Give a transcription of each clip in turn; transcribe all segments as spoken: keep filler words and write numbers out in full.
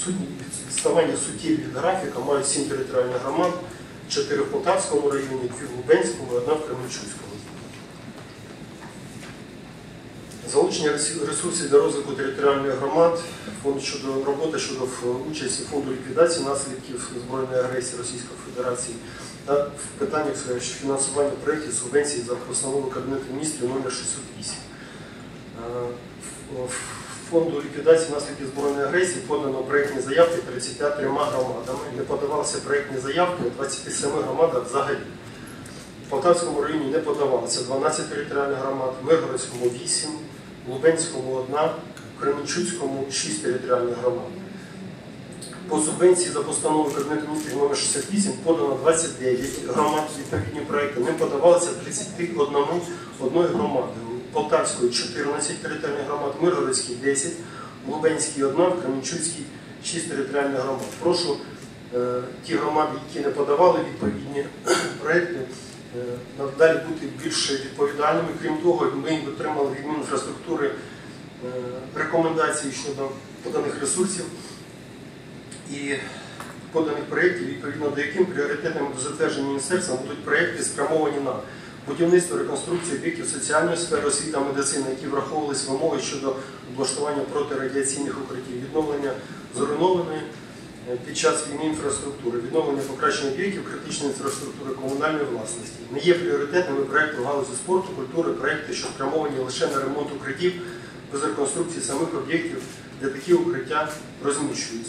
відставання суттєві від графіка мають сім територіальних громад, чотири в Полтавському районі, дві в Лубенському і одна в Кременчуцькому. Залучення ресурсів для розвитку територіальних громад, фонд щодо роботи щодо участі фонду ліквідації наслідків збройної агресії Російської Федерації та в питаннях фінансування проєктів субвенцій за постановою Кабінету Міністрів номер шістсот вісім. Фонду ліквідації наслідків збройної агресії подано проєктні заявки тридцятьма трьома громадами. Не подавалися проєктні заявки у двадцяти семи громадах взагалі. В Полтавському районі не подавалися дванадцять територіальних громад, в Миргородському вісім, в Лубенському одна, в Кременчуцькому шість територіальних громад. По субвенції за постановою Кабінету Міністрів номер шістдесят вісім подано двадцять дев'ять громад відповідні проєкти. Не подавалися тридцять одна громади. Полтавської чотирнадцять територіальних громад, Миргородській десять, Лубенській одна, в Кременчуцькій шість територіальних громад. Прошу е, ті громади, які не подавали відповідні проєкти, е, надалі бути більш відповідальними. Крім того, ми отримали від Мінінфраструктури е, рекомендації щодо поданих ресурсів і поданих проєктів, відповідно до яким пріоритетними до затвердження міністерства будуть проєкти спрямовані на будівництво, реконструкцію об'єктів соціальної сфери, освіта, медицина, які враховувалися вимоги щодо облаштування протирадіаційних укриттів, відновлення зруйнованої під час війни інфраструктури, відновлення покращення об'єктів критичної інфраструктури комунальної власності. Не є пріоритетними проєкти в галузі спорту, культури, проєкти, що спрямовані лише на ремонт укриттів без реконструкції самих об'єктів, де такі укриття розміщуються.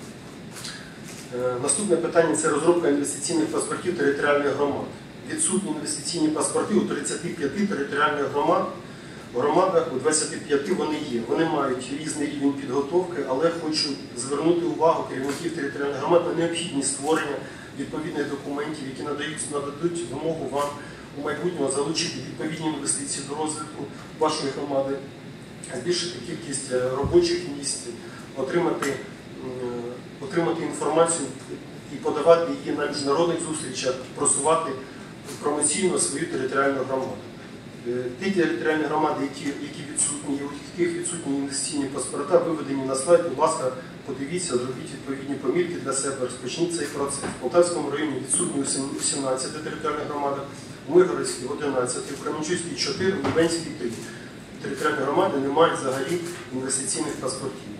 Наступне питання – це розробка інвестиційних паспортів територіальних громад. Відсутні інвестиційні паспорти у тридцяти п'яти територіальних громад, в громадах у двадцяти п'яти вони є. Вони мають різний рівень підготовки, але хочу звернути увагу керівників територіальних громад на необхідність створення відповідних документів, які надають, нададуть вимогу вам у майбутньому залучити відповідні інвестиції до розвитку вашої громади, збільшити кількість робочих місць, отримати, отримати інформацію і подавати її на міжнародних зустрічах, просувати промоційно свою територіальну громаду. Ті територіальні громади, які, які відсутні, у яких відсутні інвестиційні паспорта, виведені на слайд, будь ласка, подивіться, зробіть відповідні помітки для себе, розпочніть цей процес. В Полтавському районі відсутні у сімнадцяти територіальних громадах, у Миргородській одинадцяти, в Кременчуцькій чотири, в Лубенській три. Територіальні громади не мають взагалі інвестиційних паспортів.